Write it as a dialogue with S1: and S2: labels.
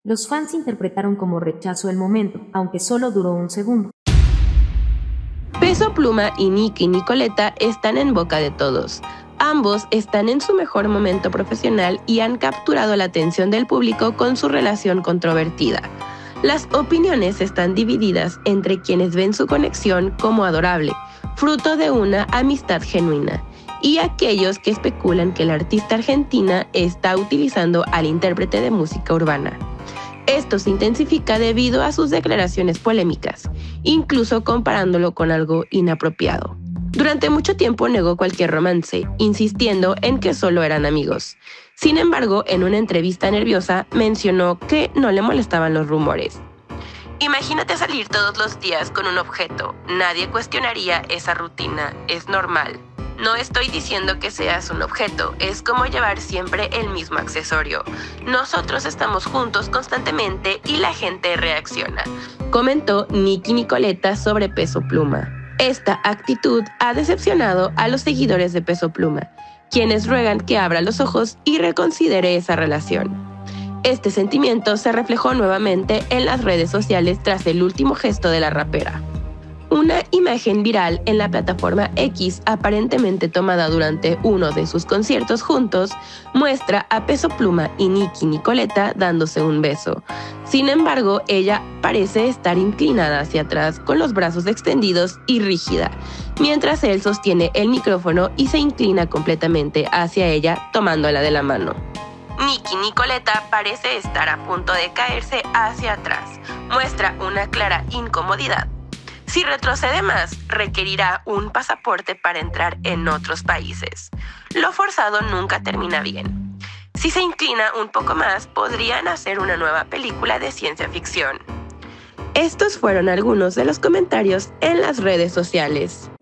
S1: Los fans interpretaron como rechazo el momento, aunque solo duró un segundo.
S2: Peso Pluma y Nicki Nicoleta están en boca de todos. Ambos están en su mejor momento profesional y han capturado la atención del público con su relación controvertida. Las opiniones están divididas entre quienes ven su conexión como adorable, fruto de una amistad genuina, y aquellos que especulan que la artista argentina está utilizando al intérprete de música urbana. Esto se intensifica debido a sus declaraciones polémicas, incluso comparándolo con algo inapropiado. Durante mucho tiempo negó cualquier romance, insistiendo en que solo eran amigos. Sin embargo, en una entrevista nerviosa mencionó que no le molestaban los rumores. Imagínate salir todos los días con un objeto. Nadie cuestionaría esa rutina, es normal. No estoy diciendo que seas un objeto, es como llevar siempre el mismo accesorio. Nosotros estamos juntos constantemente y la gente reacciona, comentó Nicki Nicoleta sobre Peso Pluma. Esta actitud ha decepcionado a los seguidores de Peso Pluma, quienes ruegan que abra los ojos y reconsidere esa relación. Este sentimiento se reflejó nuevamente en las redes sociales tras el último gesto de la rapera. Una imagen viral en la plataforma X, aparentemente tomada durante uno de sus conciertos juntos, muestra a Peso Pluma y Nicki Nicoleta dándose un beso. Sin embargo, ella parece estar inclinada hacia atrás con los brazos extendidos y rígida, mientras él sostiene el micrófono y se inclina completamente hacia ella tomándola de la mano. Nicki Nicoleta parece estar a punto de caerse hacia atrás. Muestra una clara incomodidad. Si retrocede más, requerirá un pasaporte para entrar en otros países. Lo forzado nunca termina bien. Si se inclina un poco más, podrían hacer una nueva película de ciencia ficción. Estos fueron algunos de los comentarios en las redes sociales.